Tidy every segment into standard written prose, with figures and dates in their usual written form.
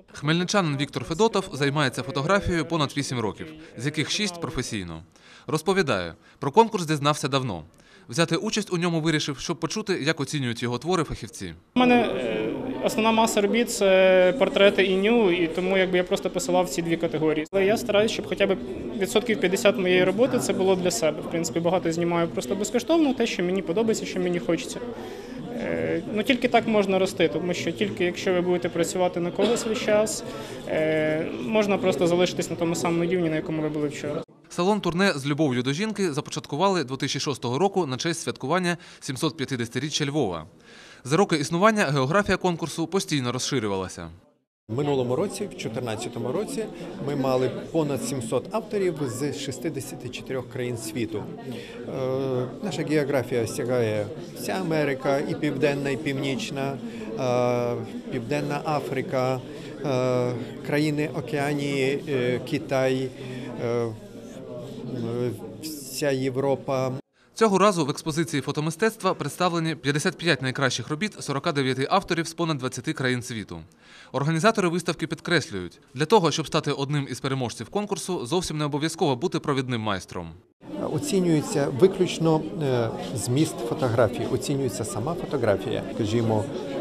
Хмельничанин Віктор Федотов займається фотографією понад 8 років, з яких 6 – професійно. Розповідає, про конкурс дізнався давно. Взяти участь у ньому вирішив, щоб почути, як оцінюють його твори фахівці. У мене основна маса робіт – це портрети і ню, і тому я просто посилав ці дві категорії. Але я стараюся, щоб хоча б 50% моєї роботи це було для себе. В принципі, багато знімаю просто безкоштовно, те, що мені подобається, що мені хочеться. Тільки так можна рости, тому що тільки якщо ви будете працювати на когось весь час, можна просто залишитись на тому самому рівні, на якому ви були вчора. Салон «Турне з любов'ю до жінки» започаткували 2006 року на честь святкування 750-річчя Львова. За роки існування географія конкурсу постійно розширювалася. В минулому році, в 2014 році, ми мали понад 700 авторів з 64 країн світу. Наша географія сягає вся Америка, і Південна, і Північна, Південна Африка, країни Океанії, Китай, вся Європа. Цього разу в експозиції фотомистецтва представлені 55 найкращих робіт 49 авторів з понад 20 країн світу. Організатори виставки підкреслюють, для того, щоб стати одним із переможців конкурсу, зовсім не обов'язково бути провідним майстром. Оцінюється виключно зміст фотографії, оцінюється сама фотографія. Скажімо,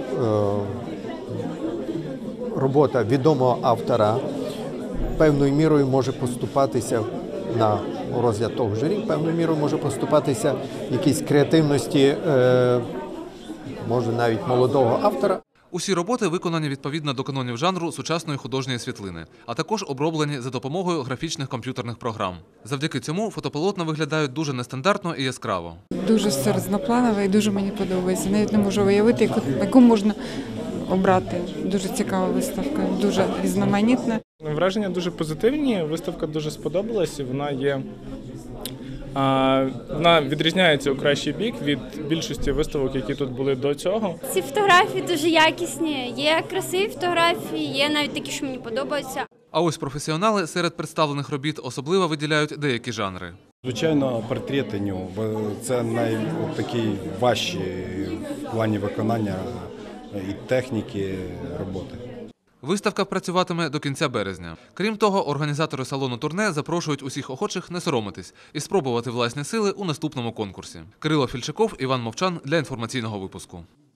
робота відомого автора певною мірою може поступатися на розгляд того журі, певною мірою може поступатися якійсь креативності, може навіть молодого автора. Усі роботи виконані відповідно до канонів жанру сучасної художньої світлини, а також оброблені за допомогою графічних комп'ютерних програм. Завдяки цьому фотополотна виглядають дуже нестандартно і яскраво. Дуже все різнопланове і дуже мені подобається. Навіть не можу уявити, яку можна обрати. Дуже цікава виставка, дуже різноманітна. Враження дуже позитивні, виставка дуже сподобалась, вона відрізняється у кращий бік від більшості виставок, які тут були до цього. Ці фотографії дуже якісні, є красиві фотографії, є навіть такі, що мені подобаються. А ось професіонали серед представлених робіт особливо виділяють деякі жанри. Звичайно, портрети ню – це найважчі в плані виконання і техніки роботи. Виставка працюватиме до кінця березня. Крім того, організатори салону «Турне» запрошують усіх охочих не соромитись і спробувати власні сили у наступному конкурсі. Кирило Фільчаков, Іван Мовчан для інформаційного випуску.